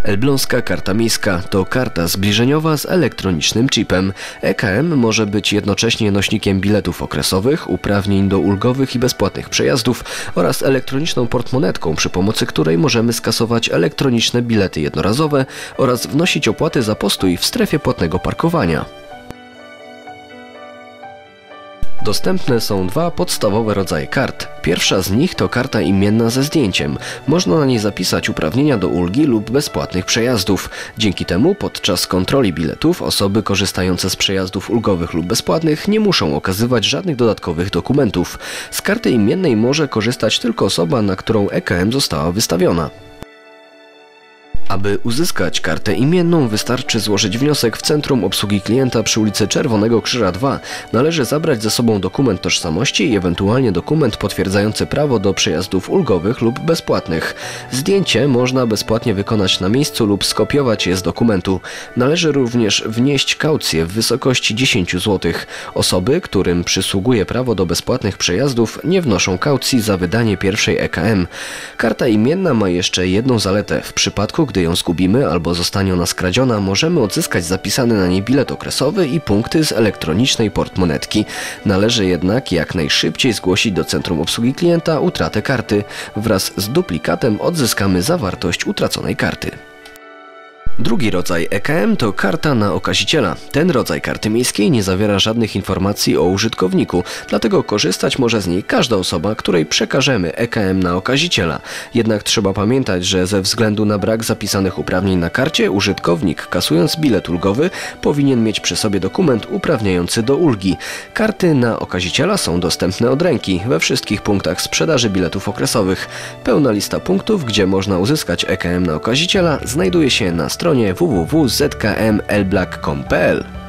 Elbląska Karta Miejska to karta zbliżeniowa z elektronicznym chipem. EKM może być jednocześnie nośnikiem biletów okresowych, uprawnień do ulgowych i bezpłatnych przejazdów oraz elektroniczną portmonetką, przy pomocy której możemy skasować elektroniczne bilety jednorazowe oraz wnosić opłaty za postój w strefie płatnego parkowania. Dostępne są dwa podstawowe rodzaje kart. Pierwsza z nich to karta imienna ze zdjęciem. Można na niej zapisać uprawnienia do ulgi lub bezpłatnych przejazdów. Dzięki temu podczas kontroli biletów osoby korzystające z przejazdów ulgowych lub bezpłatnych nie muszą okazywać żadnych dodatkowych dokumentów. Z karty imiennej może korzystać tylko osoba, na którą EKM została wystawiona. Aby uzyskać kartę imienną, wystarczy złożyć wniosek w Centrum Obsługi Klienta przy ulicy Czerwonego Krzyża 2. Należy zabrać ze sobą dokument tożsamości i ewentualnie dokument potwierdzający prawo do przejazdów ulgowych lub bezpłatnych. Zdjęcie można bezpłatnie wykonać na miejscu lub skopiować je z dokumentu. Należy również wnieść kaucję w wysokości 10 zł. Osoby, którym przysługuje prawo do bezpłatnych przejazdów, nie wnoszą kaucji za wydanie pierwszej EKM. Karta imienna ma jeszcze jedną zaletę. W przypadku, gdy ją zgubimy albo zostanie ona skradziona, możemy odzyskać zapisany na niej bilet okresowy i punkty z elektronicznej portmonetki. Należy jednak jak najszybciej zgłosić do Centrum Obsługi Klienta utratę karty. Wraz z duplikatem odzyskamy zawartość utraconej karty. Drugi rodzaj EKM to karta na okaziciela. Ten rodzaj karty miejskiej nie zawiera żadnych informacji o użytkowniku, dlatego korzystać może z niej każda osoba, której przekażemy EKM na okaziciela. Jednak trzeba pamiętać, że ze względu na brak zapisanych uprawnień na karcie, użytkownik, kasując bilet ulgowy, powinien mieć przy sobie dokument uprawniający do ulgi. Karty na okaziciela są dostępne od ręki we wszystkich punktach sprzedaży biletów okresowych. Pełna lista punktów, gdzie można uzyskać EKM na okaziciela, znajduje się na stronie www.zkmlblack.com.pl.